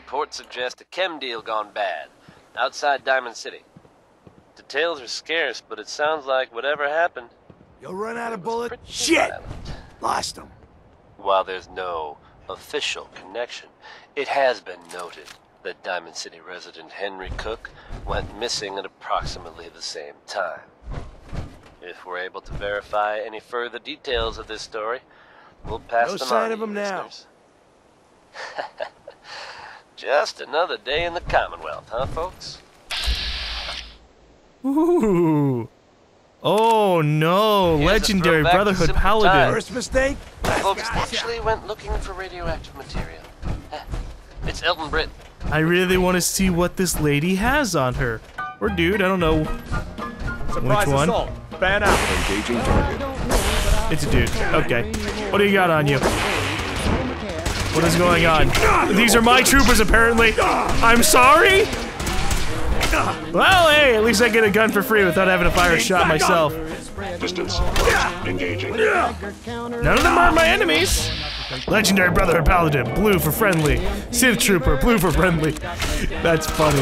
Reports suggest a chem deal gone bad, outside Diamond City. Details are scarce, but it sounds like whatever happened... You'll run out of bullets? Shit! Lost them. While there's no official connection, it has been noted that Diamond City resident Henry Cook went missing at approximately the same time. If we're able to verify any further details of this story, we'll pass them on. No sign of him now. Just another day in the Commonwealth, huh, folks? Ooh. Oh no, Here's legendary Brotherhood Paladin. First mistake? Folks actually went looking for radioactive material. It's Elton Britt. I really want to see what this lady has on her. Or dude, I don't know which one. Assault. Fan out. Engaging target. It's a dude. Okay. What do you got on you? What is going on? These are my troopers, apparently. I'm sorry? Well, hey, at least I get a gun for free without having to fire a shot myself. Distance. Engaging. None of them are my enemies. Legendary Brotherhood Paladin, blue for friendly. Synth Trooper, blue for friendly. That's funny.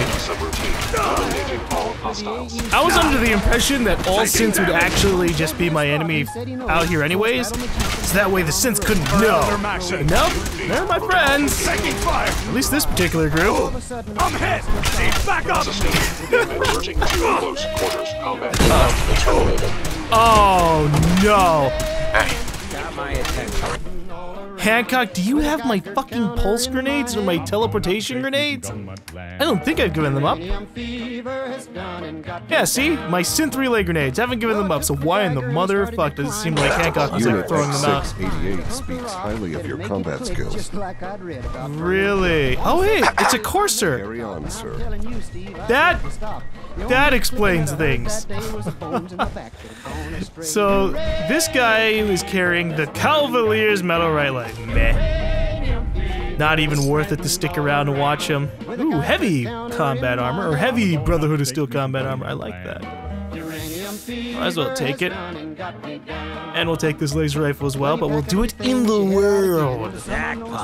I was under the impression that all synths would actually just be my enemy out here anyways, so that way the synths couldn't know. Nope, they're my friends. At least this particular group. I'm hit! Back up! Reverting to close quarters combat. Oh no. Got my attention. Hancock, do you have my fucking pulse grenades or my teleportation grenades? I don't think I've given them up. Yeah, see? My synth relay grenades. I haven't given them up, so why in the motherfuck does it seem like Hancock was ever throwing them out? 688 speaks highly of your combat skills. Really? Oh hey, it's a courser. Carry on, sir. That explains things. So, this guy is carrying the Cavalier's Metal Right Leg. Meh. Not even worth it to stick around and watch him. Ooh, heavy combat armor, or heavy Brotherhood of Steel combat armor. I like that. Might as well take it. And we'll take this laser rifle as well, but we'll do it in the world. So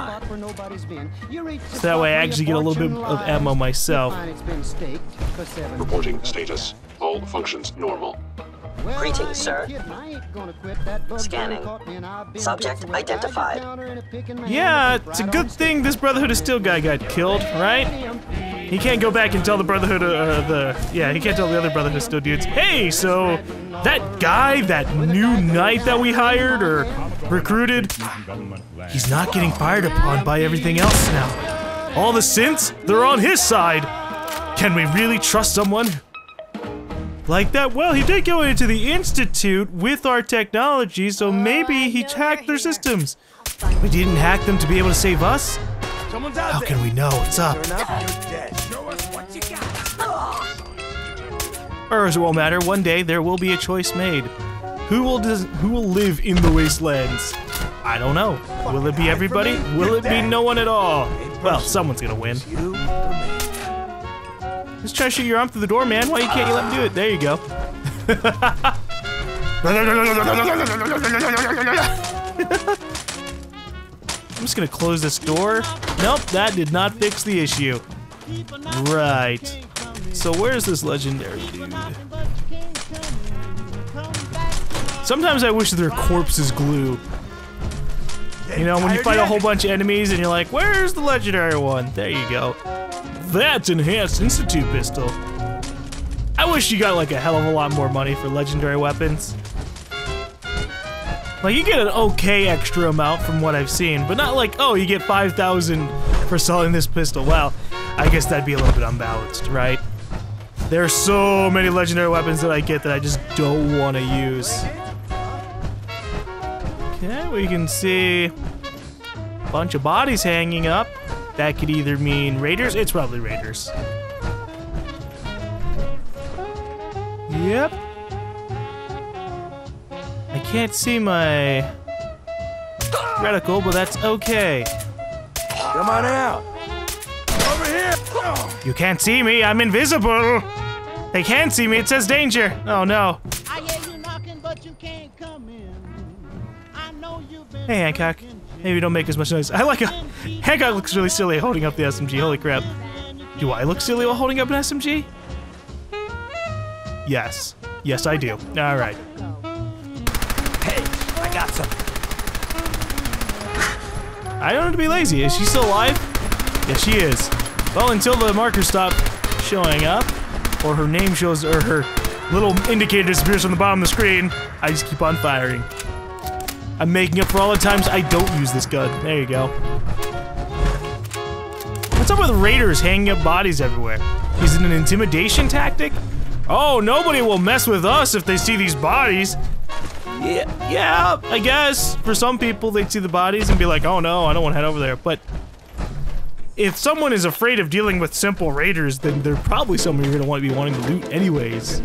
that way I actually get a little bit of ammo myself. Reporting status. All functions normal. Greetings, sir. Scanning. Subject identified. Yeah, it's a good thing this Brotherhood of Steel guy got killed, right? He can't go back and tell the Brotherhood, he can't tell the other Brotherhood of Steel dudes, hey, so that guy, that new knight that we hired or recruited, he's not getting fired upon by everything else now. All the synths, they're on his side. Can we really trust someone like that? Well, he did go into the Institute with our technology, so maybe he hacked their systems. We didn't hack them to be able to save us? How can we know what's up? Or as it won't matter, one day there will be a choice made. Who will live in the wastelands? I don't know. Will it be everybody? Will it be no one at all? Well, someone's gonna win. Just try to shoot your arm through the door, man. Why can't you let me do it? There you go. I'm just gonna close this door. Nope, that did not fix the issue. Right. So where's this legendary dude? Sometimes I wish their corpse is glue. You know, when you fight a whole bunch of enemies and you're like, where's the legendary one? There you go. That's Enhanced Institute pistol. I wish you got like a hell of a lot more money for legendary weapons. Like, you get an okay extra amount from what I've seen, but not like, oh, you get 5,000 for selling this pistol. Well, I guess that'd be a little bit unbalanced, right? There are so many legendary weapons that I get that I just don't want to use. Okay, we can see a bunch of bodies hanging up. That could either mean raiders. It's probably raiders. Yep. I can't see my reticle, but that's okay. Come on out. Over here. You can't see me. I'm invisible. They can't see me. It says danger. Oh no. I hear you knocking, but you can't come in. I know you've been Hey, Hancock. Maybe don't make as much noise. I like Hancock looks really silly holding up the SMG. Holy crap. Do I look silly while holding up an SMG? Yes. Yes, I do. Alright. Hey, I got some. I don't have to be lazy. Is she still alive? Yes, she is. Well, until the markers stop showing up, or her name shows, or her little indicator disappears from the bottom of the screen, I just keep on firing. I'm making up for all the times I don't use this gun. There you go. What's up with raiders hanging up bodies everywhere? Is it an intimidation tactic? Oh, nobody will mess with us if they see these bodies. Yeah, I guess. For some people, they'd see the bodies and be like, oh no, I don't want to head over there. But if someone is afraid of dealing with simple raiders, then they're probably someone you're going to be wanting to loot anyways.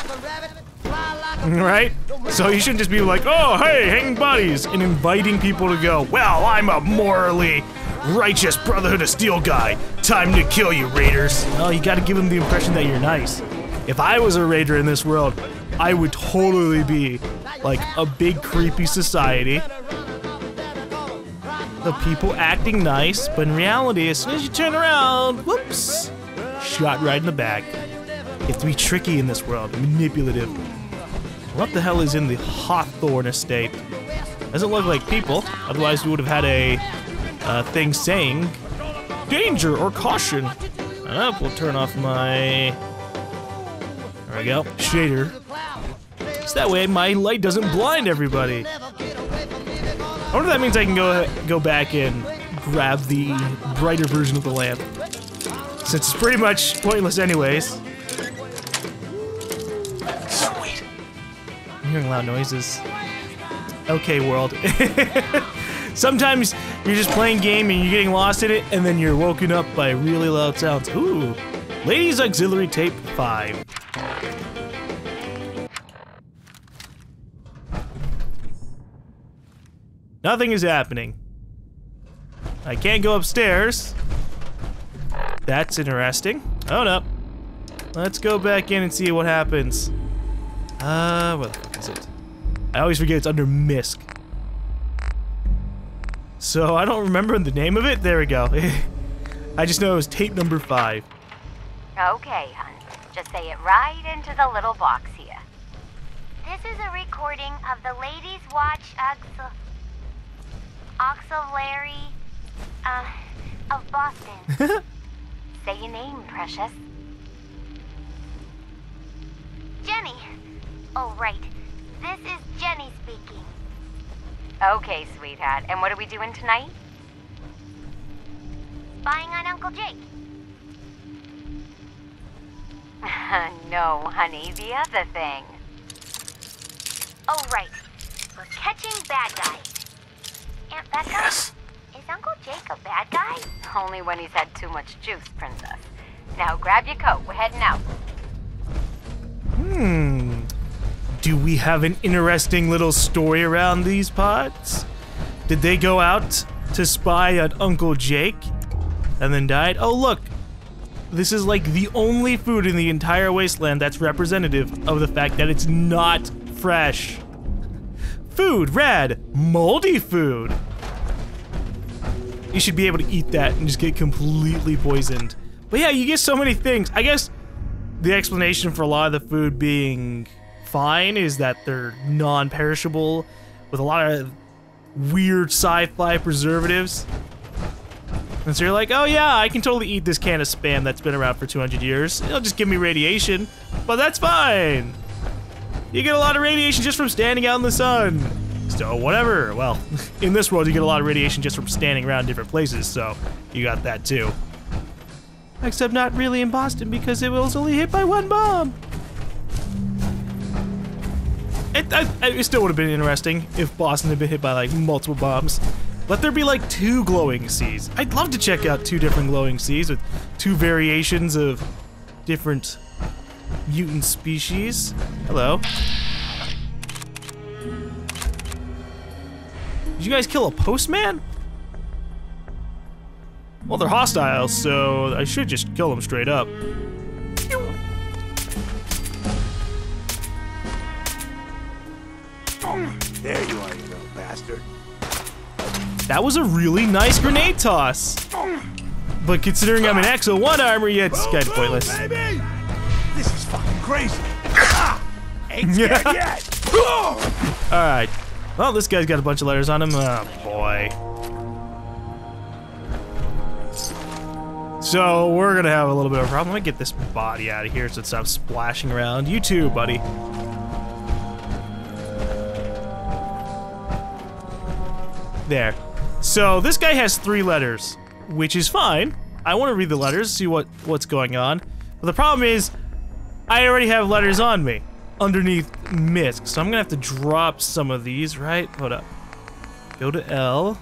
Right? So you shouldn't just be like, oh, hey, hanging bodies, and inviting people to go, well, I'm a morally righteous Brotherhood of Steel guy. Time to kill you, raiders. Well, you got to give them the impression that you're nice. If I was a raider in this world, I would totally be like a big creepy society. The people acting nice, but in reality, as soon as you turn around, whoops, shot right in the back. You have to be tricky in this world, manipulative. What the hell is in the Hawthorne estate? Doesn't look like people, otherwise we would have had a thing saying danger or caution. We'll turn off my... There we go, shader. So that way my light doesn't blind everybody. I wonder if that means I can go back and grab the brighter version of the lamp. Since it's pretty much pointless anyways. Sweet. I'm hearing loud noises. Okay, world. Sometimes you're just playing game and you're getting lost in it, and then you're woken up by really loud sounds. Ooh. Ladies Auxiliary Tape 5. Nothing is happening. I can't go upstairs. That's interesting. Oh no. Let's go back in and see what happens. What the fuck is it? I always forget it's under MISC. So I don't remember the name of it. There we go. I just know it was tape number 5. Okay, hun. Just say it right into the little box here. This is a recording of the Ladies Watch Auxiliary, of Boston. Say your name, precious. Jenny. Oh, right. This is Jenny speaking. Okay, sweetheart. And what are we doing tonight? Spying on Uncle Jake. No, honey. The other thing. Oh, right. We're catching bad guys. Aunt Becca? Yes. Is Uncle Jake a bad guy? Only when he's had too much juice, princess. Now grab your coat. We're heading out. Do we have an interesting little story around these pods? Did they go out to spy on Uncle Jake and then died? Oh, look. This is like the only food in the entire wasteland that's representative of the fact that it's not fresh. Food, rad, moldy food. You should be able to eat that and just get completely poisoned. But yeah, you get so many things. I guess the explanation for a lot of the food being fine is that they're non-perishable with a lot of weird sci-fi preservatives. And so you're like, oh yeah, I can totally eat this can of Spam that's been around for 200 years. It'll just give me radiation, but that's fine. You get a lot of radiation just from standing out in the sun. So whatever. Well, in this world you get a lot of radiation just from standing around different places, so you got that too. Except not really in Boston because it was only hit by one bomb. It still would have been interesting if Boston had been hit by like multiple bombs. Let there be like 2 glowing seas. I'd love to check out 2 different glowing seas with 2 variations of different mutant species. Hello. Did you guys kill a postman? Well, they're hostile, so I should just kill them straight up. There you are, you little bastard. That was a really nice grenade toss. But considering I'm in Exo 1 armor, yeah, it's kind of pointless. Baby! This is fucking crazy. Ain't scared yet. Alright. Well, this guy's got a bunch of letters on him. Oh, boy. So, we're gonna have a little bit of a problem. Let me get this body out of here so it stops splashing around. You too, buddy. There. So, this guy has 3 letters, which is fine. I want to read the letters, see what's going on. But the problem is, I already have letters on me underneath MISC, so I'm gonna have to drop some of these, right? Hold up. Go to L.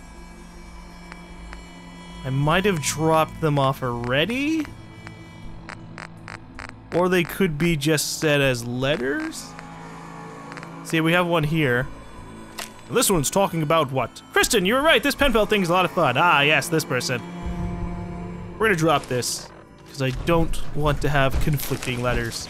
I might have dropped them off already. Or they could be just set as letters. See, we have one here. This one's talking about what? Kristen, you were right, this pen pal thing is a lot of fun. Ah, yes, this person. We're gonna drop this, because I don't want to have conflicting letters.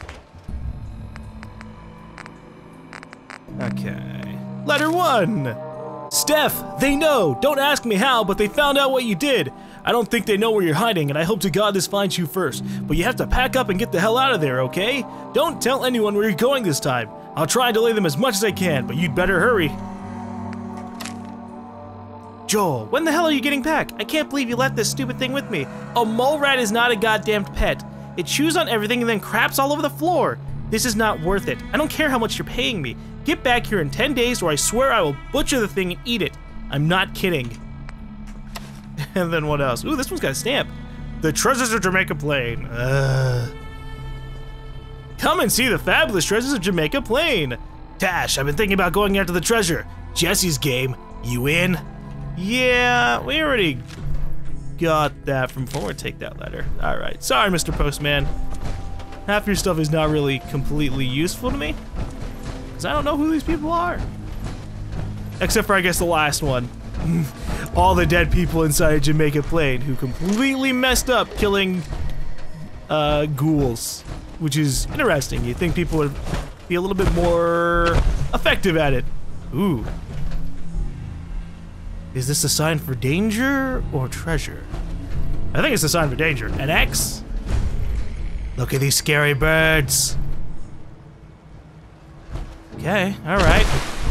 Okay. Letter 1! Steph, they know! Don't ask me how, but they found out what you did! I don't think they know where you're hiding, and I hope to God this finds you first. But you have to pack up and get the hell out of there, okay? Don't tell anyone where you're going this time. I'll try and delay them as much as I can, but you'd better hurry. Joel, when the hell are you getting back? I can't believe you left this stupid thing with me. A mole rat is not a goddamned pet. It chews on everything and then craps all over the floor. This is not worth it. I don't care how much you're paying me. Get back here in 10 days or I swear I will butcher the thing and eat it. I'm not kidding. And then what else? Ooh, this one's got a stamp. The treasures of Jamaica Plain. Come and see the fabulous treasures of Jamaica Plain. Tash, I've been thinking about going after the treasure. Jesse's game. You in? Yeah, we already got that from before. We'll take that letter. Alright. Sorry, Mr. Postman. Half your stuff is not really completely useful to me. Because I don't know who these people are. Except for, I guess, the last one. All the dead people inside Jamaica Plain who completely messed up killing ghouls. Which is interesting. You'd think people would be a little bit more effective at it. Ooh. Is this a sign for danger or treasure? I think it's a sign for danger. An X? Look at these scary birds. Okay, alright.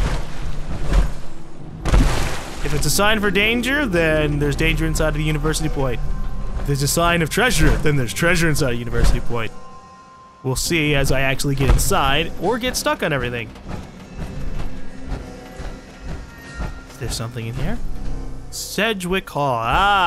If it's a sign for danger, then there's danger inside of the University Point. If there's a sign of treasure, then there's treasure inside of University Point. We'll see as I actually get inside or get stuck on everything. Is there something in here? Sedgwick Hall.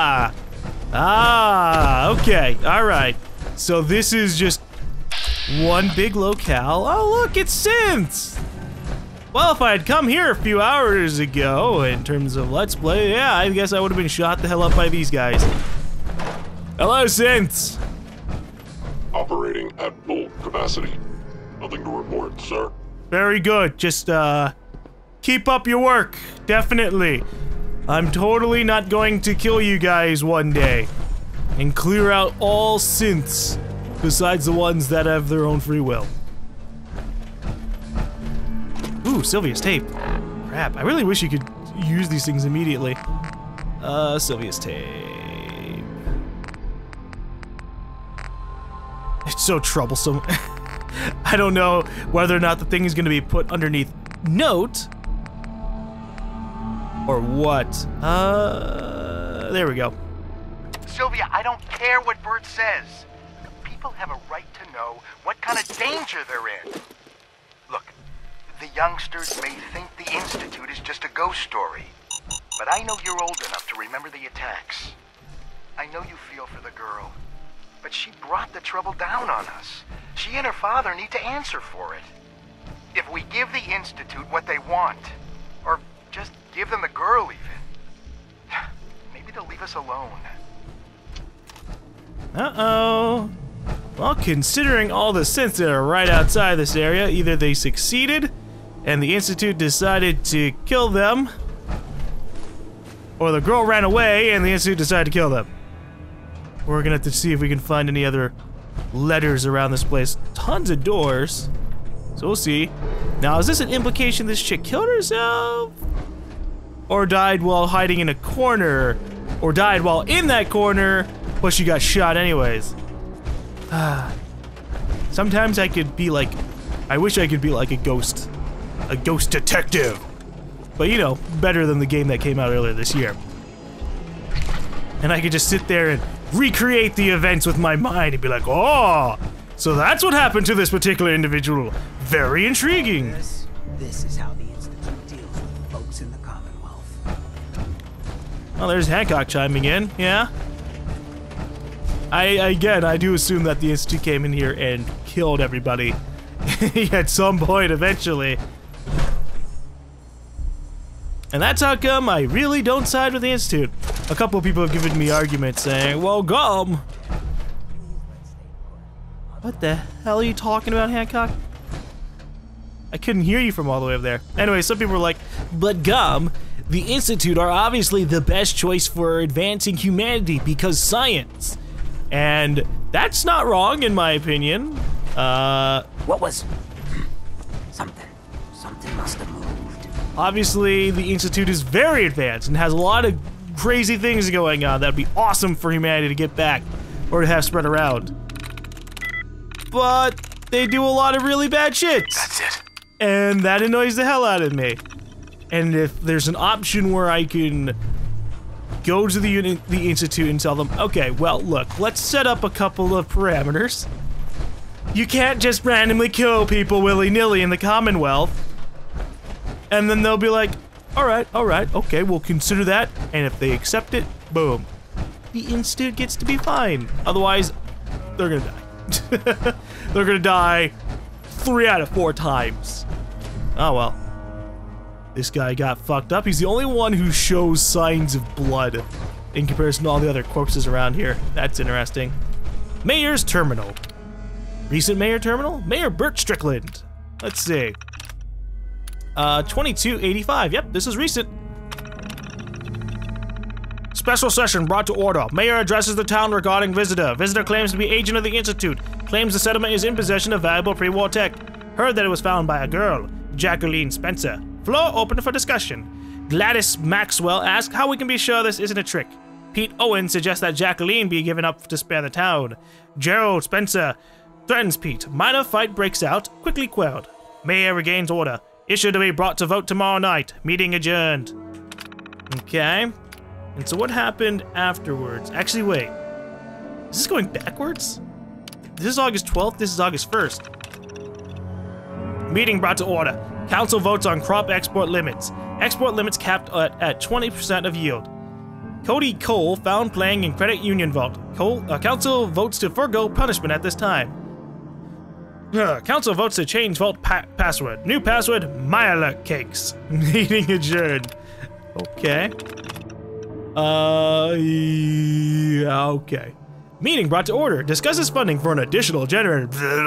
Okay, alright. So this is just one big locale. Oh look, it's synths! Well, if I had come here a few hours ago, in terms of Let's Play, yeah, I guess I would have been shot the hell up by these guys. Hello, synths! Operating at full capacity. Nothing to report, sir. Very good. Just, keep up your work. Definitely. I'm totally not going to kill you guys one day. And clear out all synths, besides the ones that have their own free will. Ooh, Sylvia's tape. Crap, I really wish you could use these things immediately. Sylvia's tape. It's so troublesome. I don't know whether or not the thing is going to be put underneath note or what. There we go. Sylvia, I don't care what Bert says. People have a right to know what kind of danger they're in. Look, the youngsters may think the Institute is just a ghost story, but I know you're old enough to remember the attacks. I know you feel for the girl, but she brought the trouble down on us. She and her father need to answer for it. If we give the Institute what they want, or just give them the girl even, maybe they'll leave us alone. Uh-oh. Well, considering all the synths that are right outside this area, either they succeeded and the Institute decided to kill them, or the girl ran away and the Institute decided to kill them. We're gonna have to see if we can find any other letters around this place. Tons of doors. So we'll see. Now, is this an implication this chick killed herself? or died while hiding in a corner, or died while in that corner, but she got shot anyways. Sometimes I could be like, I wish I could be like a ghost detective. But you know, better than the game that came out earlier this year. And I could just sit there and recreate the events with my mind and be like, oh, so that's what happened to this particular individual. Very intriguing. This is how the Institute deals with folks in the Commonwealth. Well, there's Hancock chiming in, yeah. I do assume that the Institute came in here and killed everybody at some point eventually. And that's how come I really don't side with the Institute. A couple of people have given me arguments saying, well, GaLm. What the hell are you talking about, Hancock? I couldn't hear you from all the way over there. Anyway, some people were like, but GaLm, the Institute are obviously the best choice for advancing humanity because science. And that's not wrong, in my opinion. What was... Something must have moved. Obviously, the Institute is very advanced and has a lot of crazy things going on that'd be awesome for humanity to get back or to have spread around. But they do a lot of really bad shit. That's it. And that annoys the hell out of me. And if there's an option where I can go to the Institute and tell them, okay, well, look, let's set up a couple of parameters. You can't just randomly kill people willy-nilly in the Commonwealth. And then they'll be like, all right, okay, we'll consider that. And if they accept it, boom. The Institute gets to be fine. Otherwise, they're gonna die. They're gonna die 3 out of 4 times. Oh well. This guy got fucked up. He's the only one who shows signs of blood in comparison to all the other corpses around here. That's interesting. Mayor's Terminal. Recent Mayor Terminal? Mayor Bert Strickland. Let's see. 2285. Yep, this is recent. Special session brought to order. Mayor addresses the town regarding visitor. Visitor claims to be agent of the Institute. Claims the settlement is in possession of valuable pre-war tech. Heard that it was found by a girl, Jacqueline Spencer. Floor open for discussion. Gladys Maxwell asks how we can be sure this isn't a trick. Pete Owen suggests that Jacqueline be given up to spare the town. Gerald Spencer threatens Pete. Minor fight breaks out, quickly quelled. Mayor regains order. Issue to be brought to vote tomorrow night. Meeting adjourned. Okay. And so what happened afterwards? Actually, wait. Is this going backwards? This is August 12th. This is August 1st. Meeting brought to order. Council votes on crop export limits. Export limits capped at 20% of yield. Cody Cole found playing in credit union vault. Council votes to forego punishment at this time. Council votes to change vault password. New password, Myla Cakes. Meeting adjourned. Okay. Yeah, okay. Meeting brought to order. Discusses funding for an additional generator.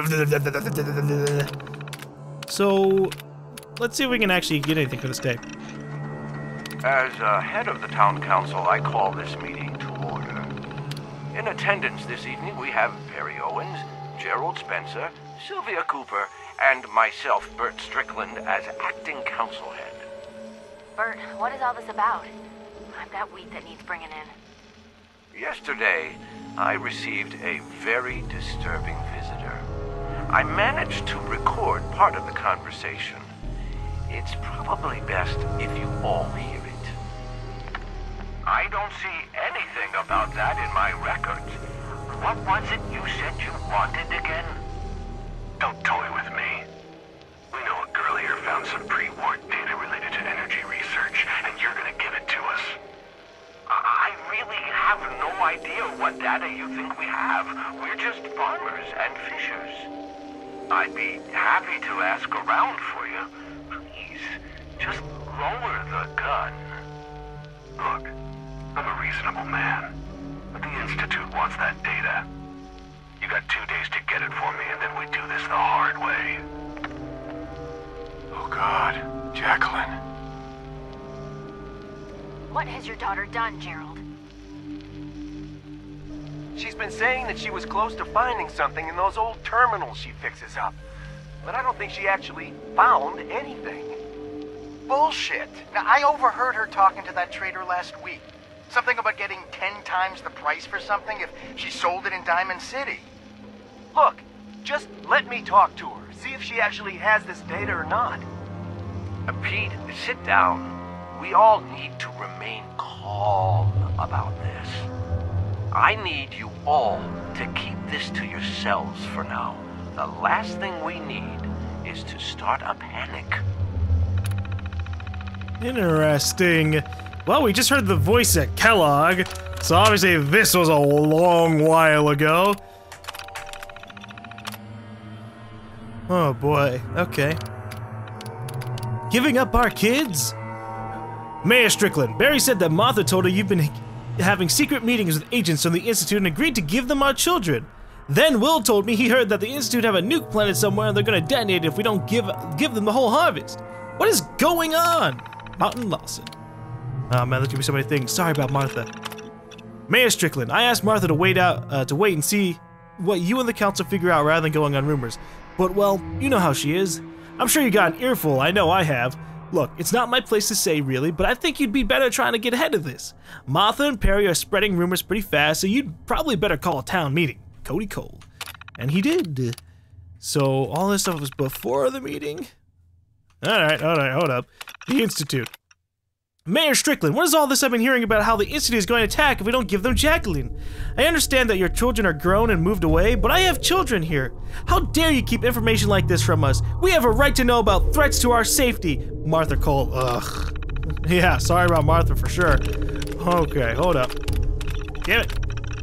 So, let's see if we can actually get anything for this day. As head of the town council, I call this meeting to order. In attendance this evening, we have Perry Owens, Gerald Spencer, Sylvia Cooper, and myself, Bert Strickland, as acting council head. Bert, what is all this about? I've got wheat that needs bringing in. Yesterday, I received a very disturbing visitor. I managed to record part of the conversation. It's probably best if you all hear it. I don't see anything about that in my records. What was it you said you wanted again? Don't toy with me. We know a girl here found some pre-war data related to energy research, and you're gonna give it to us. I really have no idea what data you think we have. We're just farmers and fishers. I'd be happy to ask around for you. Please, just lower the gun. Look, I'm a reasonable man, but the Institute wants that data. You got 2 days to get it for me, and then we do this the hard way. Oh God, Jacqueline. What has your daughter done, Gerald? She's been saying that she was close to finding something in those old terminals she fixes up. But I don't think she actually found anything. bullshit. Now, I overheard her talking to that trader last week. Something about getting 10 times the price for something if she sold it in Diamond City. Look, just let me talk to her. See if she actually has this data or not. Pete, sit down. We all need to remain calm about this. I need you all to keep this to yourselves for now. The last thing we need is to start a panic. Interesting. Well, we just heard the voice at Kellogg, so obviously this was a long while ago. Oh boy, okay. Giving up our kids? Mayor Strickland, Barry said that Martha told her you've been having secret meetings with agents from the Institute and agreed to give them our children. Then Will told me he heard that the Institute have a nuke planted somewhere and they're gonna detonate it if we don't give them the whole harvest. What is going on? Martin Lawson. Oh man, there's gonna be so many things. Sorry about Martha. Mayor Strickland, I asked Martha to wait and see what you and the council figure out rather than going on rumors. But well, you know how she is. I'm sure you got an earful, I know I have. Look, it's not my place to say really, but I think you'd be better trying to get ahead of this. Martha and Perry are spreading rumors pretty fast, so you'd probably better call a town meeting. Cody Cole. And he did. So all this stuff was before the meeting? Alright, hold up. The Institute. Mayor Strickland, what is all this I've been hearing about how the Institute is going to attack if we don't give them Jacqueline? I understand that your children are grown and moved away, but I have children here. How dare you keep information like this from us? We have a right to know about threats to our safety. Martha Cole, ugh. Yeah, sorry about Martha for sure. Okay, hold up. Damn it.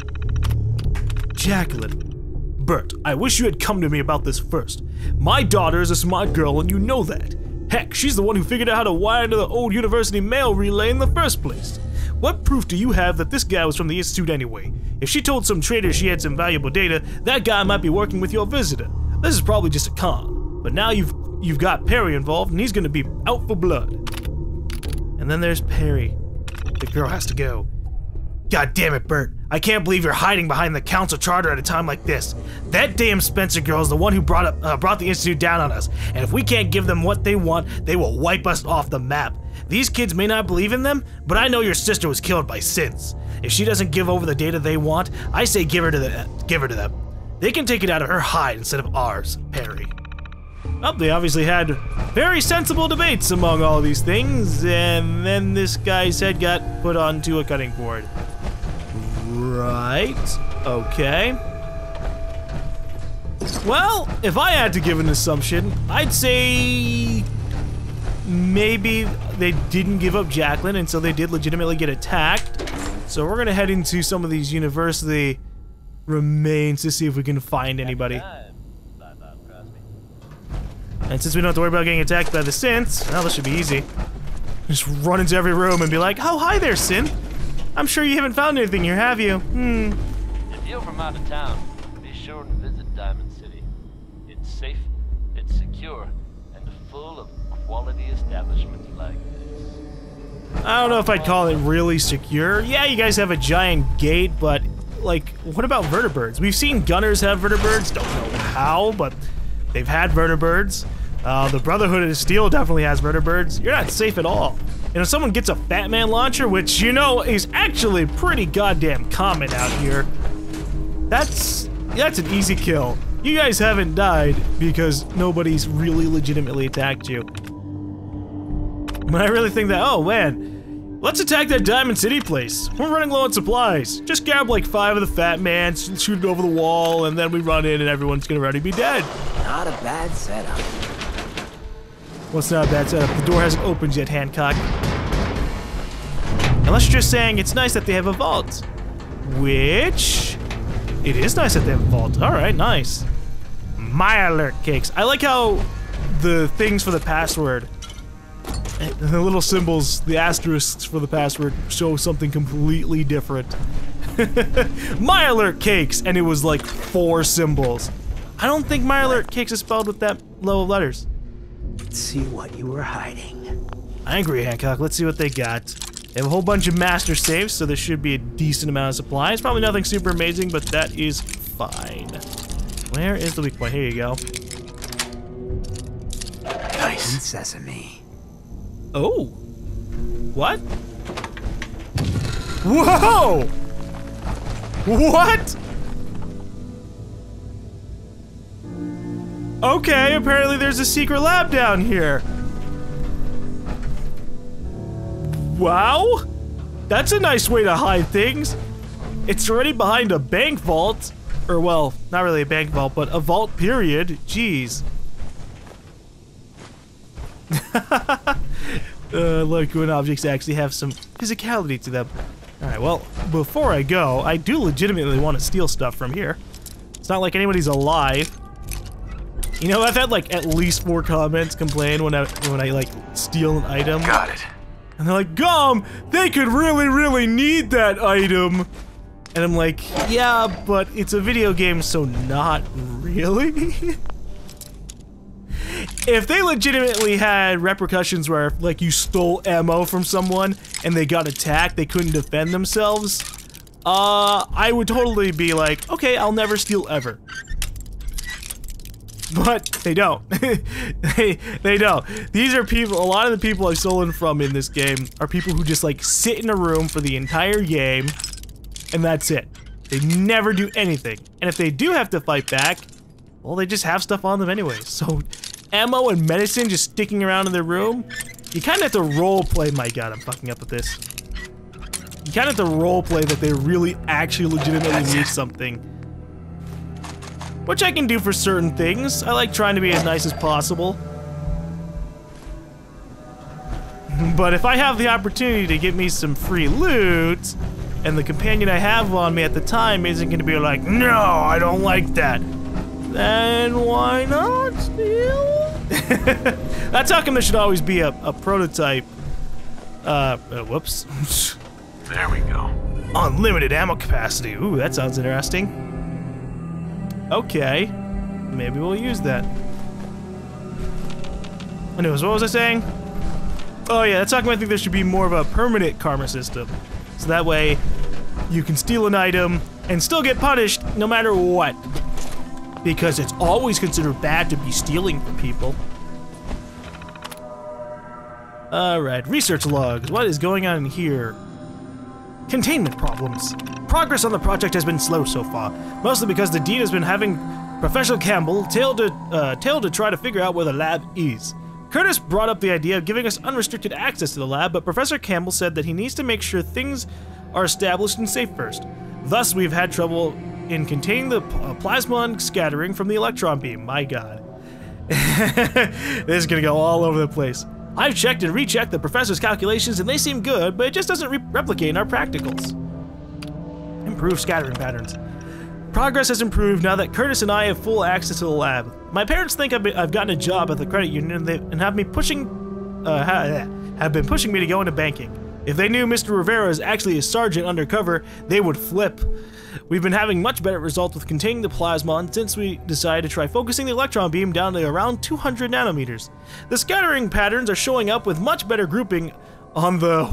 Jacqueline. Bert, I wish you had come to me about this first. My daughter is a smart girl and you know that. Heck, she's the one who figured out how to wire into the old university mail relay in the first place. What proof do you have that this guy was from the Institute anyway? If she told some trader she had some valuable data, that guy might be working with your visitor. This is probably just a con. But now you've got Perry involved and he's gonna be out for blood. And then there's Perry. The girl has to go. God damn it, Bert. I can't believe you're hiding behind the council charter at a time like this. That damn Spencer girl is the one who brought the Institute down on us, and if we can't give them what they want, they will wipe us off the map. These kids may not believe in them, but I know your sister was killed by synths. If she doesn't give over the data they want, I say give her to them. They can take it out of her hide instead of ours, Perry. Well, they obviously had very sensible debates among all these things, and then this guy's head got put onto a cutting board. Right, okay. Well, if I had to give an assumption, I'd say maybe they didn't give up Jacqueline, and so they did legitimately get attacked. So we're gonna head into some of these university remains to see if we can find anybody. And since we don't have to worry about getting attacked by the synths, well, this should be easy. Just run into every room and be like, oh, hi there, synth. I'm sure you haven't found anything here, have you? If you're from out of town, be sure to visit Diamond City. It's safe, it's secure, and full of quality establishments like this. I don't know if I'd call it really secure. Yeah, you guys have a giant gate, but, like, what about vertibirds? We've seen gunners have vertibirds, don't know how, but they've had vertibirds. The Brotherhood of Steel definitely has vertibirds. You're not safe at all. And if someone gets a Fat Man launcher, which, you know, is actually pretty goddamn common out here, that's an easy kill. You guys haven't died because nobody's really legitimately attacked you. But I really think that, oh man, let's attack that Diamond City place. We're running low on supplies. Just grab like 5 of the Fat Mans, shoot it over the wall, and then we run in and everyone's gonna already be dead. Not a bad setup. What's not a bad setup? The door hasn't opened yet, Hancock. Unless you're just saying it's nice that they have a vault. Which... it is nice that they have a vault. Alright, nice. My alert cakes. I like how the things for the password, the little symbols, the asterisks for the password, show something completely different. My alert cakes! And it was like 4 symbols. I don't think my alert cakes is spelled with that low of letters. Let's see what you were hiding. I agree, Hancock. Let's see what they got. They have a whole bunch of master saves, so there should be a decent amount of supplies. Probably nothing super amazing, but that is fine. Where is the weak point? Here you go. Nice. Sesame. Oh. What? Whoa! What? Okay, apparently there's a secret lab down here. Wow. That's a nice way to hide things. It's already behind a bank vault. Or, well, not really a bank vault, but a vault period. Jeez. Look, when objects actually have some physicality to them. Alright, well, before I go, I do legitimately want to steal stuff from here. It's not like anybody's alive. You know, I've had like at least 4 comments complain when I like steal an item. Got it. And they're like, GaLm, they could really need that item. And I'm like, yeah, but it's a video game, so not really. If they legitimately had repercussions where, like, you stole ammo from someone and they got attacked, they couldn't defend themselves, I would totally be like, okay, I'll never steal ever. But they don't. they don't. These are people, a lot of the people I've stolen from in this game are people who just, like, sit in a room for the entire game, and that's it. They never do anything. And if they do have to fight back, well, they just have stuff on them anyway. So, ammo and medicine just sticking around in their room, you kind of have to roleplay. My god, I'm fucking up with this. You kind of have to roleplay that they really actually legitimately need something. Which I can do for certain things. I like trying to be as nice as possible. But if I have the opportunity to get me some free loot, and the companion I have on me at the time isn't going to be like, no, I don't like that, then why not steal? That's how come there should always be a prototype. Whoops. There we go. Unlimited ammo capacity. Ooh, that sounds interesting. Okay. Maybe we'll use that. Anyways, what was I saying? Oh yeah, that's how come I think there should be more of a permanent karma system. So that way, you can steal an item and still get punished no matter what. Because it's always considered bad to be stealing from people. Alright, research logs. What is going on here? Containment problems. Progress on the project has been slow so far, mostly because the Dean has been having Professor Campbell tail to try to figure out where the lab is. Curtis brought up the idea of giving us unrestricted access to the lab, but Professor Campbell said that he needs to make sure things are established and safe first. Thus, we've had trouble in containing the plasmon scattering from the electron beam. My god. This is gonna go all over the place. I've checked and rechecked the professor's calculations and they seem good, but it just doesn't replicate in our practicals. Improve scattering patterns. Progress has improved now that Curtis and I have full access to the lab. My parents think I've gotten a job at the credit union and have been pushing me to go into banking. If they knew Mr. Rivera is actually a sergeant undercover, they would flip. We've been having much better results with containing the plasmon since we decided to try focusing the electron beam down to around 200 nanometers. The scattering patterns are showing up with much better grouping on the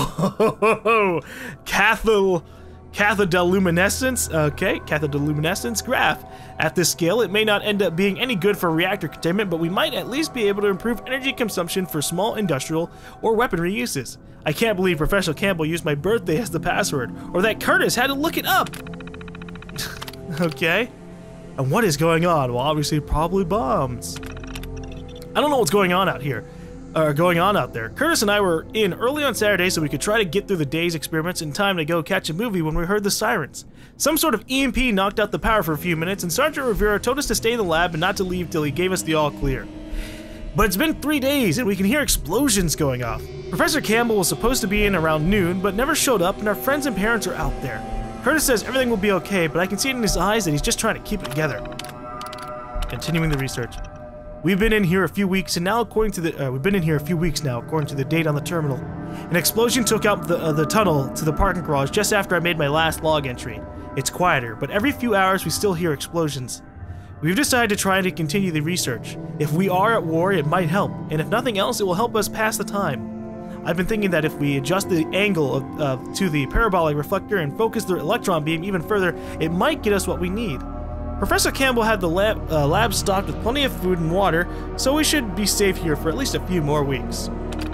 cathodoluminescence graph. At this scale, it may not end up being any good for reactor containment, but we might at least be able to improve energy consumption for small industrial or weaponry uses. I can't believe Professor Campbell used my birthday as the password, or that Curtis had to look it up. Okay. And what is going on? Well, obviously, probably bombs. I don't know what's going on out here. Going on out there. Curtis and I were in early on Saturday so we could try to get through the day's experiments in time to go catch a movie when we heard the sirens. Some sort of EMP knocked out the power for a few minutes, and Sergeant Rivera told us to stay in the lab and not to leave till he gave us the all clear. But it's been 3 days and we can hear explosions going off. Professor Campbell was supposed to be in around noon, but never showed up, and our friends and parents are out there. Curtis says everything will be okay, but I can see it in his eyes that he's just trying to keep it together. Continuing the research. We've been in here a few weeks, and now according to the date on the terminal. An explosion took out the tunnel to the parking garage just after I made my last log entry. It's quieter, but every few hours we still hear explosions. We've decided to try to continue the research. If we are at war, it might help, and if nothing else, it will help us pass the time. I've been thinking that if we adjust the angle to the parabolic reflector and focus the electron beam even further, it might get us what we need. Professor Campbell had the lab stocked with plenty of food and water, so we should be safe here for at least a few more weeks.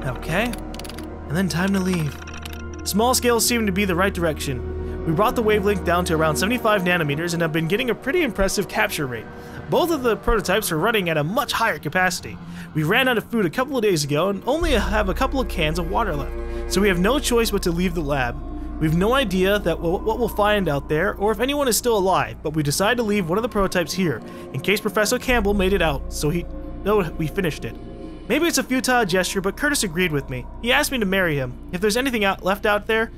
Okay. And then time to leave. Small scale seemed to be the right direction. We brought the wavelength down to around 75 nanometers and have been getting a pretty impressive capture rate. Both of the prototypes are running at a much higher capacity. We ran out of food a couple of days ago and only have a couple of cans of water left, so we have no choice but to leave the lab. We have no idea what we'll find out there or if anyone is still alive, but we decided to leave one of the prototypes here in case Professor Campbell made it out, so he know we finished it. Maybe it's a futile gesture, but Curtis agreed with me. He asked me to marry him. If there's anything left out there,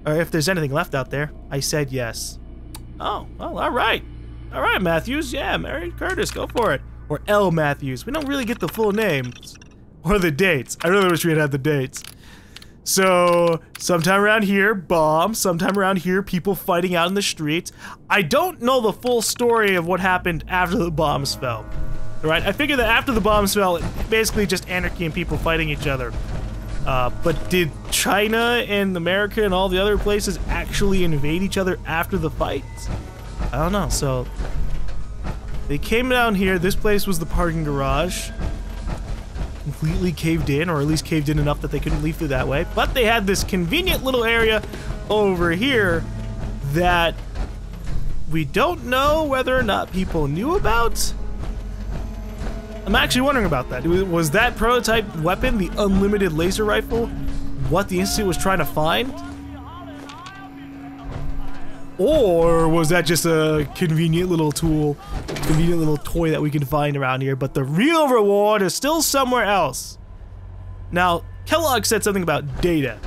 I said yes. Oh, well, all right. All right, Matthews. Yeah, marry Curtis. Go for it. Or L. Matthews. We don't really get the full names. Or the dates. I really wish we had the dates. So, sometime around here, bombs. Sometime around here, people fighting out in the streets. I don't know the full story of what happened after the bombs fell. Right? I figured that after the bombs fell, it basically just anarchy and people fighting each other. But did China and America and all the other places actually invade each other after the fights? I don't know. So, they came down here. This place was the parking garage. Completely caved in, or at least caved in enough that they couldn't leave through that way. But they had this convenient little area over here that we don't know whether or not people knew about. I'm actually wondering about that. Was that prototype weapon, the unlimited laser rifle, what the Institute was trying to find? Or was that just a convenient little tool, convenient little toy that we can find around here, but the real reward is still somewhere else? Now, Kellogg said something about data.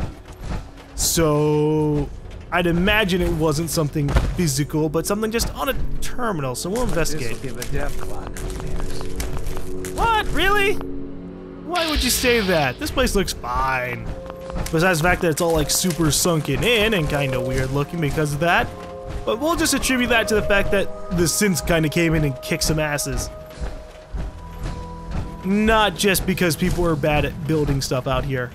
So, I'd imagine it wasn't something physical, but something just on a terminal, so we'll investigate. This will give a death clock upstairs. What? Really? Why would you say that? This place looks fine. Besides the fact that it's all like super sunken in and kind of weird looking because of that. But we'll just attribute that to the fact that the synths kind of came in and kicked some asses. Not just because people are bad at building stuff out here.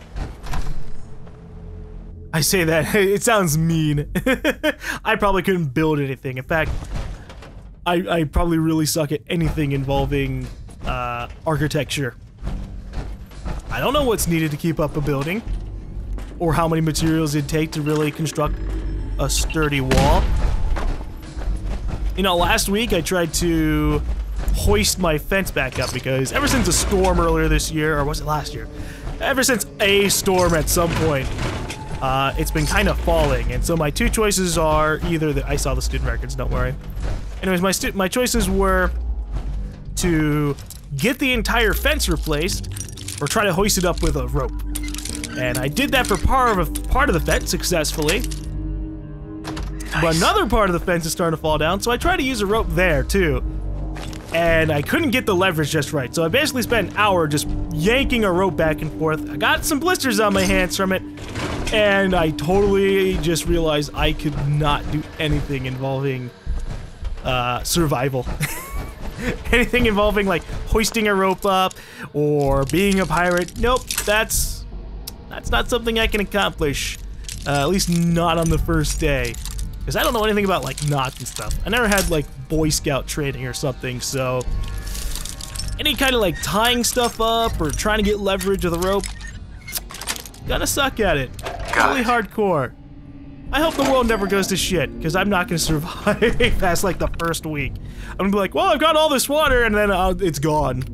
I say that, it sounds mean. I probably couldn't build anything. In fact, I probably really suck at anything involving architecture. I don't know what's needed to keep up a building, or how many materials it'd take to really construct a sturdy wall. You know, last week I tried to hoist my fence back up because ever since a storm earlier this year, or was it last year? Ever since a storm at some point, it's been kind of falling, and so my two choices are either that I saw the student records, don't worry. Anyways, my choices were to get the entire fence replaced or try to hoist it up with a rope. And I did that for part of the fence successfully. Nice. But another part of the fence is starting to fall down, so I tried to use a rope there too. And I couldn't get the leverage just right, so I basically spent an hour just yanking a rope back and forth. I got some blisters on my hands from it, and I totally just realized I could not do anything involving survival. Anything involving like hoisting a rope up or being a pirate, nope, that's not something I can accomplish. At least not on the first day. Because I don't know anything about like knots and stuff. I never had like Boy Scout training or something, so any kind of like tying stuff up or trying to get leverage with a rope, gotta suck at it. Really hardcore. I hope the world never goes to shit, because I'm not gonna survive past like the first week. I'm gonna be like, well, I've got all this water, and then it's gone.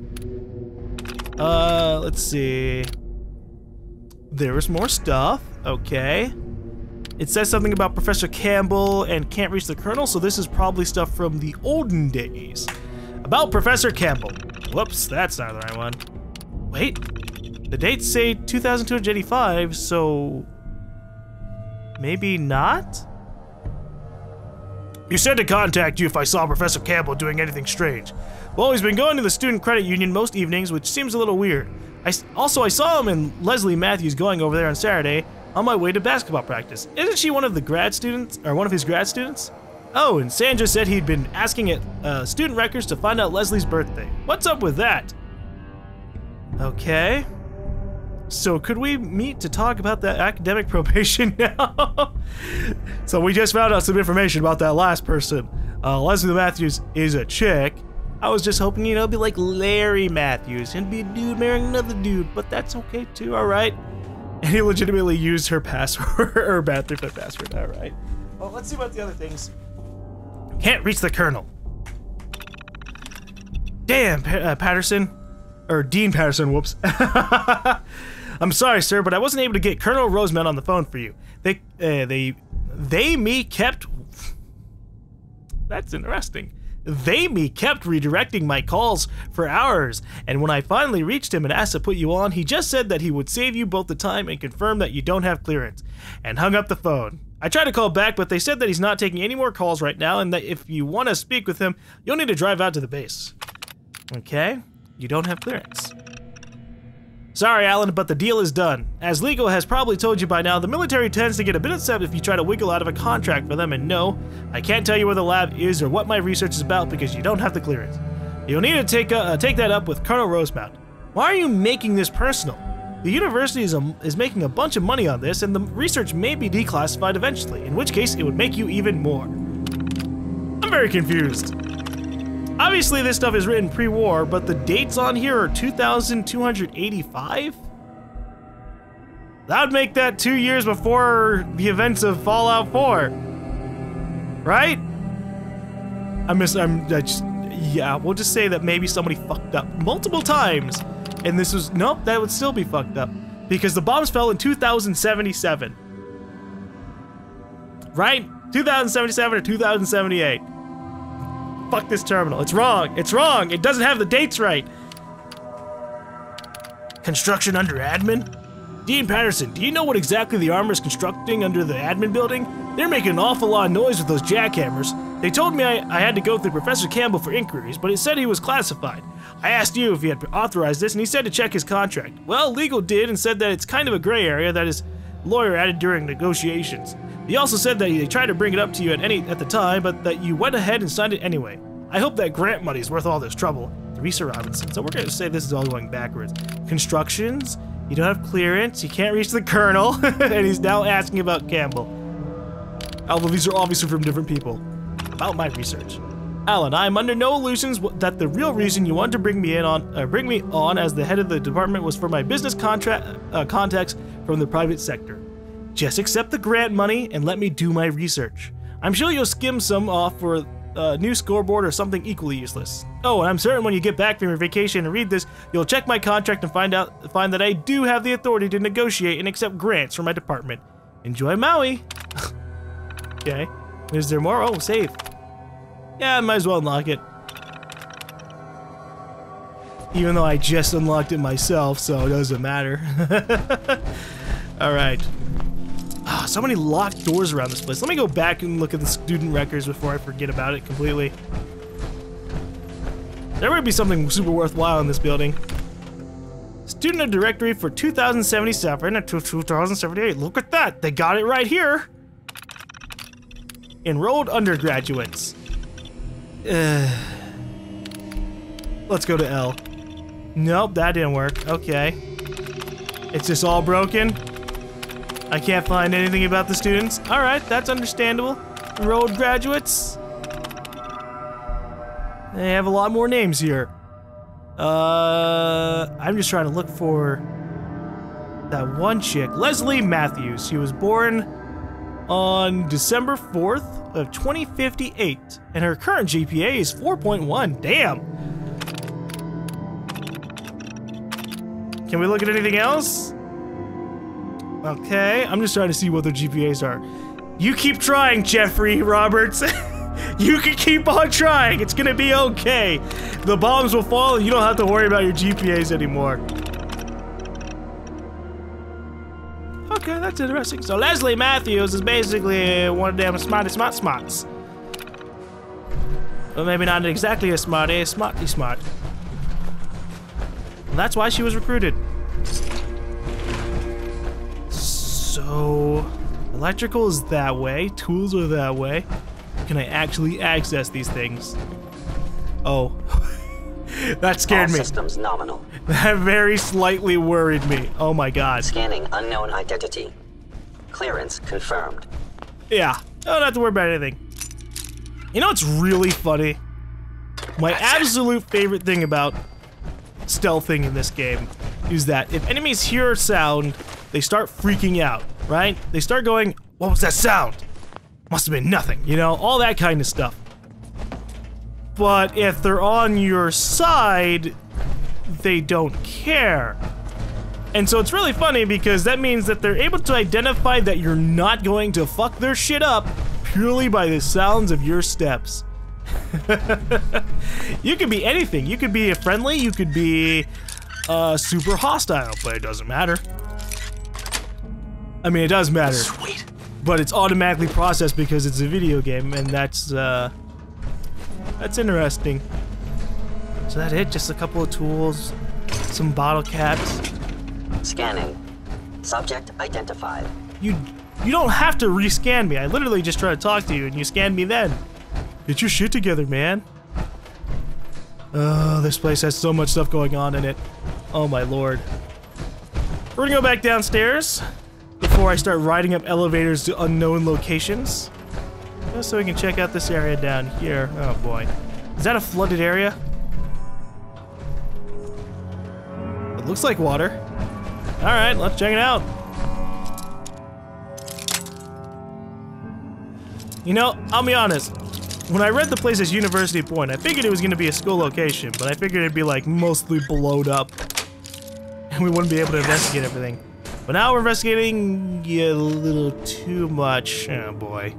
Let's see. There was more stuff. Okay. It says something about Professor Campbell and can't reach the Colonel, so this is probably stuff from the olden days. About Professor Campbell. Whoops, that's not the right one. Wait. The dates say 2285, so maybe not? You said to contact you if I saw Professor Campbell doing anything strange. Well, he's been going to the Student Credit Union most evenings, which seems a little weird. I saw him and Leslie Matthews going over there on Saturday on my way to basketball practice. Isn't she one of the grad students, or one of his grad students? Oh, and Sandra said he'd been asking at student records to find out Leslie's birthday. What's up with that? Okay. So could we meet to talk about that academic probation now? So we just found out some information about that last person. Leslie Matthews is a chick, I was just hoping, you know, it'd be like Larry Matthews and be a dude marrying another dude, but that's okay too, alright? And he legitimately used her password, or bathroom password, alright. Well, let's see about the other things. Can't reach the colonel. Damn, Patterson. Or Dean Patterson, whoops. I'm sorry, sir, but I wasn't able to get Colonel Rosemount on the phone for you. Me kept... That's interesting. Me kept redirecting my calls for hours, and when I finally reached him and asked to put you on, he just said that he would save you both the time and confirm that you don't have clearance, and hung up the phone. I tried to call back, but they said that he's not taking any more calls right now, and that if you want to speak with him, you'll need to drive out to the base. Okay, you don't have clearance. Sorry, Alan, but the deal is done. As legal has probably told you by now, the military tends to get a bit upset if you try to wiggle out of a contract for them, and no, I can't tell you where the lab is or what my research is about because you don't have the clearance. You'll need to take that up with Colonel Rosemount. Why are you making this personal? The university is making a bunch of money on this, and the research may be declassified eventually, in which case it would make you even more. I'm very confused. Obviously, this stuff is written pre-war, but the dates on here are 2285? That would make that 2 years before the events of Fallout 4. Right? Yeah, we'll just say that maybe somebody fucked up multiple times. And this was, nope, that would still be fucked up. Because the bombs fell in 2077. Right? 2077 or 2078. Fuck this terminal. It's wrong. It's wrong. It doesn't have the dates right. Construction under admin? Dean Patterson, do you know what exactly the armor is constructing under the admin building? They're making an awful lot of noise with those jackhammers. They told me I had to go through Professor Campbell for inquiries, but it said he was classified. I asked you if he had authorized this, and he said to check his contract. Well, legal did and said that it's kind of a gray area that his lawyer added during negotiations. He also said that they tried to bring it up to you at the time, but that you went ahead and signed it anyway. I hope that grant money is worth all this trouble. Teresa Robinson. So we're going to say this is all going backwards. Constructions, you don't have clearance, you can't reach the colonel, and he's now asking about Campbell. Although these are obviously from different people. About my research. Alan, I am under no illusions that the real reason you wanted to bring me on as the head of the department was for my business contacts from the private sector. Just accept the grant money and let me do my research. I'm sure you'll skim some off for a new scoreboard or something equally useless. Oh, and I'm certain when you get back from your vacation and read this, you'll check my contract and find that I do have the authority to negotiate and accept grants from my department. Enjoy Maui. Okay. Is there more? Oh, save. Yeah, I might as well unlock it. Even though I just unlocked it myself, so it doesn't matter. Alright. Oh, so many locked doors around this place. Let me go back and look at the student records before I forget about it completely. There might be something super worthwhile in this building. Student directory for 2077 and 2078. Look at that. They got it right here. Enrolled undergraduates. Let's go to L. Nope, that didn't work. Okay. It's just all broken. I can't find anything about the students. Alright, that's understandable. Enrolled graduates. They have a lot more names here. I'm just trying to look for that one chick. Leslie Matthews. She was born on December 4th of 2058, and her current GPA is 4.1. Damn. Can we look at anything else? Okay, I'm just trying to see what their GPAs are. You keep trying, Jeffrey Roberts. You can keep on trying. It's gonna be okay. The bombs will fall and you don't have to worry about your GPAs anymore. Okay, that's interesting. So Leslie Matthews is basically one of them smarts. Well, maybe not exactly a smarty, smarty smart. And that's why she was recruited. So, electrical is that way, tools are that way. Can I actually access these things? Oh, that scared me. Systems nominal. That very slightly worried me. Oh my god. Scanning unknown identity. Clearance confirmed. Yeah, I don't have to worry about anything. You know what's really funny? My absolute favorite thing about stealthing in this game is that if enemies hear a sound, they start freaking out, right? They start going, what was that sound? Must have been nothing, you know, all that kind of stuff. But if they're on your side, they don't care. And so it's really funny because that means that they're able to identify that you're not going to fuck their shit up purely by the sounds of your steps. You could be anything. You could be a friendly, you could be super hostile, but it doesn't matter. I mean, it does matter. Sweet. But it's automatically processed because it's a video game, and that's interesting. So that it? Just a couple of tools, some bottle caps. Scanning. Subject identified. You don't have to rescan me. I literally just try to talk to you, and you scan me then. Get your shit together, man. Oh, this place has so much stuff going on in it. Oh my lord. We're gonna go back downstairs before I start riding up elevators to unknown locations. Just so we can check out this area down here. Oh boy. Is that a flooded area? It looks like water. Alright, let's check it out. You know, I'll be honest. When I read the place as University Point, I figured it was going to be a school location, but I figured it'd be like mostly blowed up. And we wouldn't be able to investigate everything. But now we're investigating a little too much. Oh boy.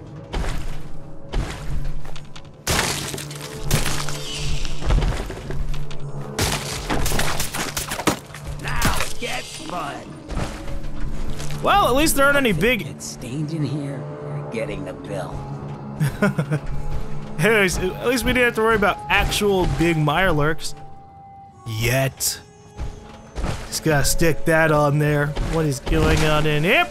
Now it gets fun. Well, at least there aren't any big... It's stained in here. You're getting the bill. Anyways, at least we didn't have to worry about actual big Mirelurks. Yet. Just gotta stick that on there. What is going on in here?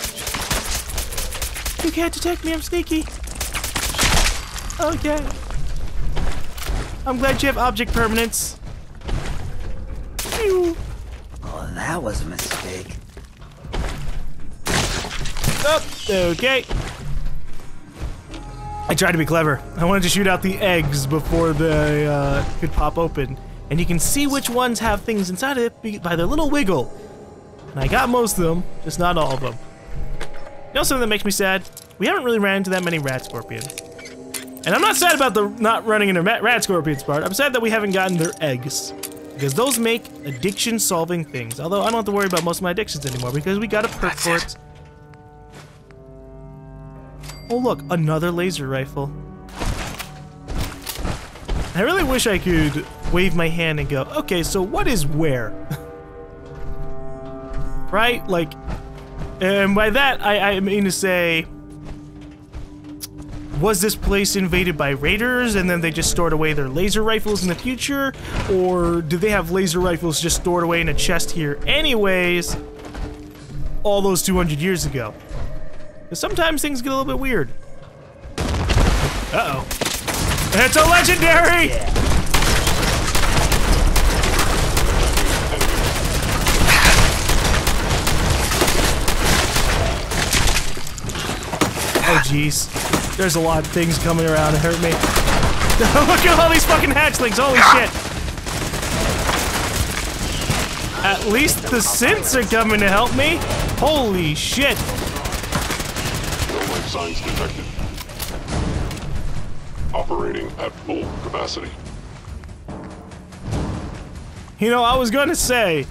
You can't detect me, I'm sneaky. Okay. I'm glad you have object permanence. Phew. Oh, that was a mistake. Oh, okay. I tried to be clever. I wanted to shoot out the eggs before they could pop open. And you can see which ones have things inside of it by their little wiggle. And I got most of them, just not all of them. You know something that makes me sad? We haven't really ran into that many rat scorpions. And I'm not sad about the not running into rat scorpions part. I'm sad that we haven't gotten their eggs. Because those make addiction-solving things. Although I don't have to worry about most of my addictions anymore because we got a perk for it. Oh look, another laser rifle. I really wish I could wave my hand and go, okay, so what is where? Right? Like, and by that, I mean to say, was this place invaded by raiders and then they just stored away their laser rifles in the future? Or do they have laser rifles just stored away in a chest here anyways, all those 200 years ago? Because sometimes things get a little bit weird. Uh-oh. It's a legendary! Yeah. Oh, jeez. There's a lot of things coming around to hurt me. Look at all these fucking hatchlings, holy shit! At least the synths are coming to help me. Holy shit. No life signs detected. Operating at full capacity. You know, I was gonna say,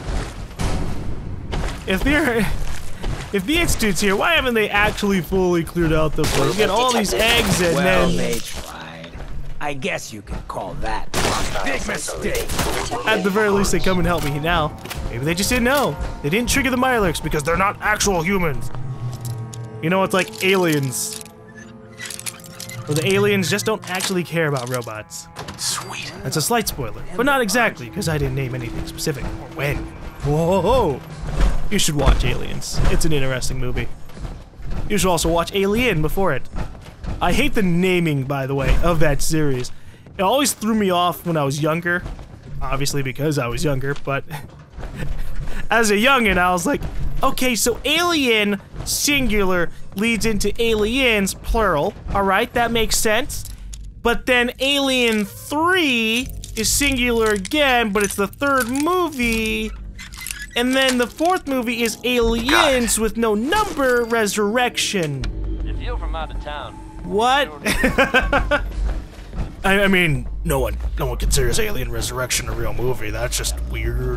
if the Institute's here, why haven't they actually fully cleared out the place? Get all these eggs and Well, then... they tried. I guess you could call that big mistake. At the very least, they come and help me now. Maybe they just didn't know. They didn't trigger the Mirelurks because they're not actual humans. You know, it's like aliens. Where the aliens just don't actually care about robots. Sweet. That's a slight spoiler, but not exactly, because I didn't name anything specific or when. Whoa! You should watch Aliens. It's an interesting movie. You should also watch Alien before it. I hate the naming, by the way, of that series. It always threw me off when I was younger. Obviously because I was younger, but... as a youngin', I was like, okay, so alien, singular, leads into aliens, plural. Alright, that makes sense. but then Alien 3 is singular again, but it's the third movie. And then the fourth movie is Aliens with no number, Resurrection. If you're from out of town. What? I mean, no one considers Alien Resurrection a real movie. That's just weird.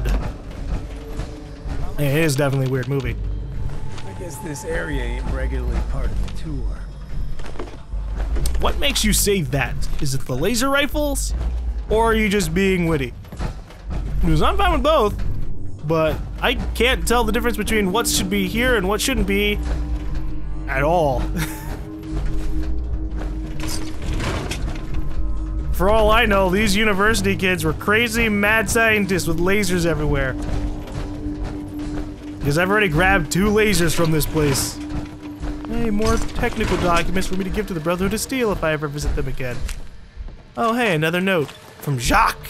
It is definitely a weird movie. I guess this area ain't regularly part of the tour. What makes you say that? Is it the laser rifles? Or are you just being witty? Because I'm fine with both, but I can't tell the difference between what should be here and what shouldn't be at all. For all I know, these university kids were crazy mad scientists with lasers everywhere. Because I've already grabbed 2 lasers from this place. Hey, more technical documents for me to give to the Brotherhood of Steel if I ever visit them again. Oh, hey, another note from Jacques.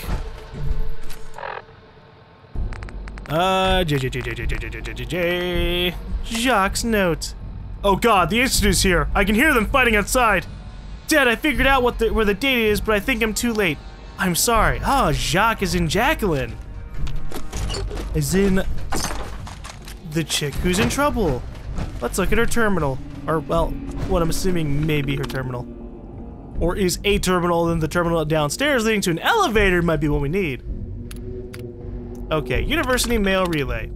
Jacques' note. Oh God, the Institute's here. I can hear them fighting outside. Dad, I figured out where the data is, but I think I'm too late. I'm sorry. Oh, Jacques is in Jacqueline. Is in the chick who's in trouble. Let's look at her terminal. Or, well, what I'm assuming may be her terminal. Or is a terminal, then the terminal downstairs leading to an elevator might be what we need. Okay, University Mail Relay.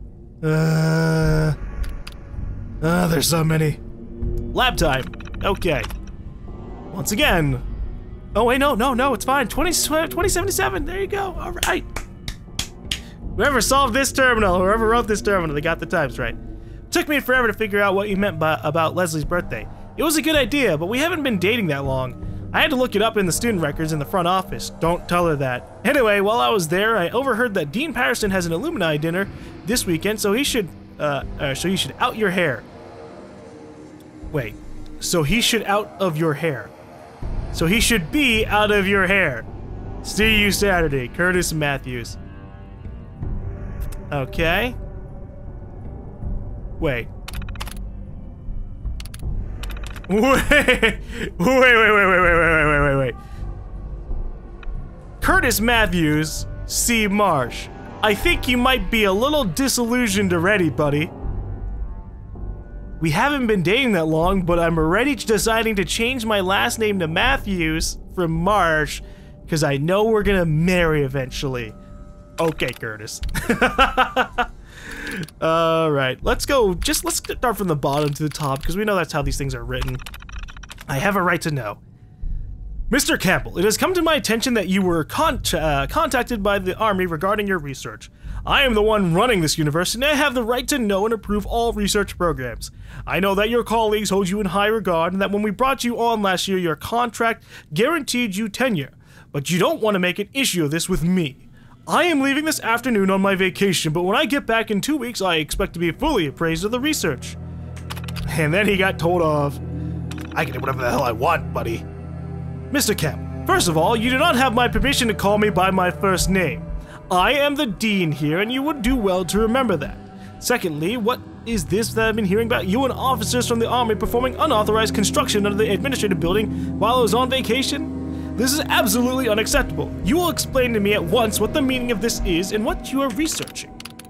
There's so many. Lab time. Okay. Once again. Oh, wait, no, it's fine. 2077, there you go. All right. Whoever solved this terminal, whoever wrote this terminal, they got the times right. Took me forever to figure out what you meant about Leslie's birthday. It was a good idea, but we haven't been dating that long. I had to look it up in the student records in the front office. Don't tell her that. Anyway, while I was there, I overheard that Dean Patterson has an Illuminati dinner this weekend, so you should out your hair. Wait, so he should out of your hair. So he should be out of your hair. See you Saturday, Curtis Matthews. Okay. Wait. Wait. Curtis Matthews, C. Marsh. I think you might be a little disillusioned already, buddy. We haven't been dating that long, but I'm already deciding to change my last name to Matthews from Marsh, because I know we're gonna marry eventually. Okay, Curtis. Alright, let's start from the bottom to the top, because we know that's how these things are written. I have a right to know. Mr. Campbell, it has come to my attention that you were contacted by the Army regarding your research. I am the one running this university, and I have the right to know and approve all research programs. I know that your colleagues hold you in high regard, and that when we brought you on last year, your contract guaranteed you tenure. But you don't want to make an issue of this with me. I am leaving this afternoon on my vacation, but when I get back in 2 weeks, I expect to be fully appraised of the research. And then he got told off. I can do whatever the hell I want, buddy. Mr. Campbell, first of all, you do not have my permission to call me by my first name. I am the dean here, and you would do well to remember that. Secondly, what is this that I've been hearing about you and officers from the Army performing unauthorized construction under the administrative building while I was on vacation? This is absolutely unacceptable. You will explain to me at once what the meaning of this is and what you are researching.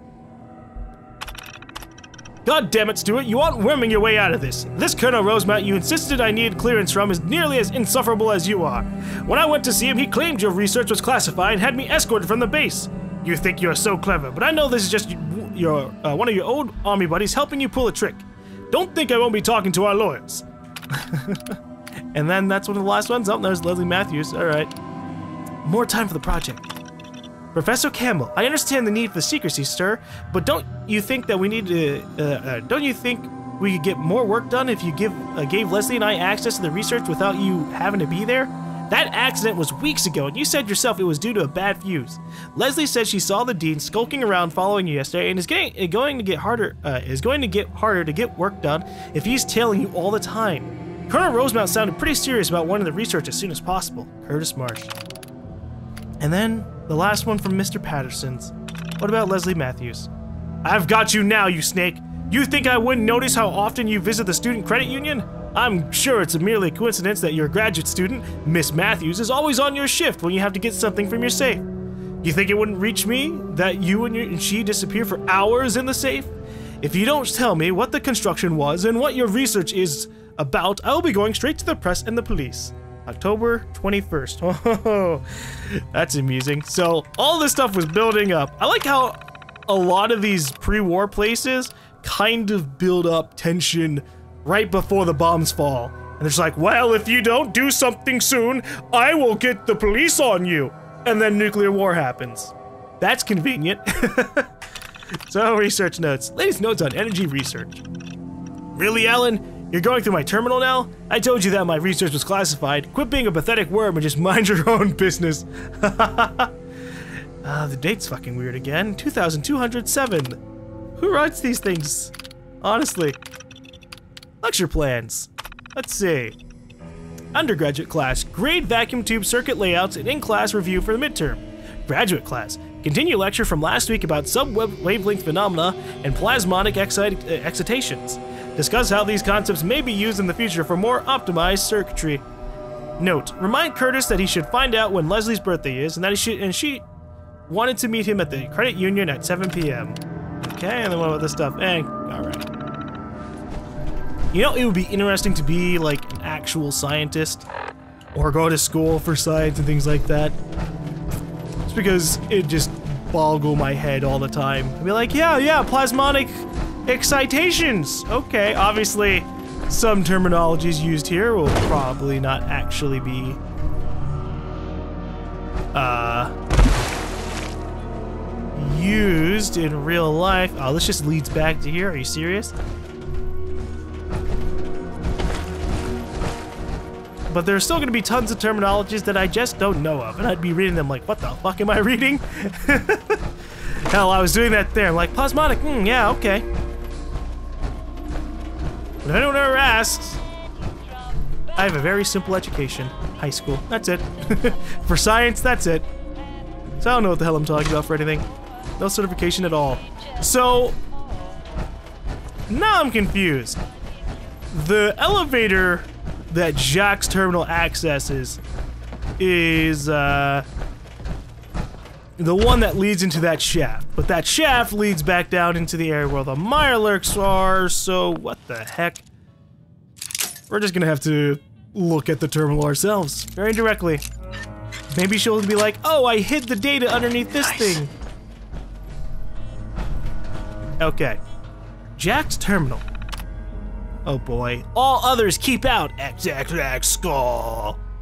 God damn it, Stuart, you aren't worming your way out of this. This Colonel Rosemount you insisted I needed clearance from is nearly as insufferable as you are. When I went to see him, he claimed your research was classified and had me escorted from the base. You think you're so clever, but I know this is just one of your old Army buddies helping you pull a trick. Don't think I won't be talking to our lawyers. And then that's one of the last ones. Oh, there's Leslie Matthews. All right. More time for the project. Professor Campbell, I understand the need for secrecy, sir, but don't you think that we need to, don't you think we could get more work done if you gave Leslie and I access to the research without you having to be there? That accident was weeks ago, and you said yourself it was due to a bad fuse. Leslie said she saw the dean skulking around following you yesterday, and is going to get harder to get work done if he's tailing you all the time. Colonel Rosemount sounded pretty serious about wanting the research as soon as possible. Curtis Marsh. And then the last one from Mr. Patterson's. What about Leslie Matthews? I've got you now, you snake. You think I wouldn't notice how often you visit the student credit union? I'm sure it's merely a coincidence that your graduate student, Miss Matthews, is always on your shift when you have to get something from your safe. You think it wouldn't reach me that you and she disappear for hours in the safe? If you don't tell me what the construction was and what your research is about, I'll be going straight to the press and the police. October 21st. Oh, that's amusing. So all this stuff was building up. I like how a lot of these pre-war places kind of build up tension right before the bombs fall. And it's like, well, if you don't do something soon, I will get the police on you. And then nuclear war happens. That's convenient. So, research notes. Latest notes on energy research. Really, Alan? You're going through my terminal now? I told you that my research was classified. Quit being a pathetic worm and just mind your own business. The date's fucking weird again. 2207. Who writes these things? Honestly. Lecture plans. Let's see. Undergraduate class. Grade vacuum tube circuit layouts and in-class review for the midterm. Graduate class. Continue lecture from last week about sub-wavelength phenomena and plasmonic excitations. Discuss how these concepts may be used in the future for more optimized circuitry. Note, remind Curtis that he should find out when Leslie's birthday is and that she wanted to meet him at the credit union at 7 p.m. Okay, and then what about this stuff? Alright. You know, it would be interesting to be like an actual scientist or go to school for science and things like that. Just because it just boggle my head all the time. I'd be like, yeah, plasmonic excitations. Okay, obviously some terminologies used here will probably not actually be used in real life. Oh, this just leads back to here. Are you serious? But there's still going to be tons of terminologies that I just don't know of, and I'd be reading them like, what the fuck am I reading? Hell, I was doing that there. I'm like, plasmonic, yeah, okay. But anyone ever asks, I have a very simple education. High school, that's it. For science, that's it. So I don't know what the hell I'm talking about for anything. No certification at all. So, now I'm confused. The elevator that Jack's terminal accesses is the one that leads into that shaft. But that shaft leads back down into the area where the Mirelurks are, so what the heck? We're just gonna have to look at the terminal ourselves, very directly. Maybe she'll be like, oh, I hid the data underneath this thing. Okay. Jack's terminal. Oh boy. All others keep out. XXX skull.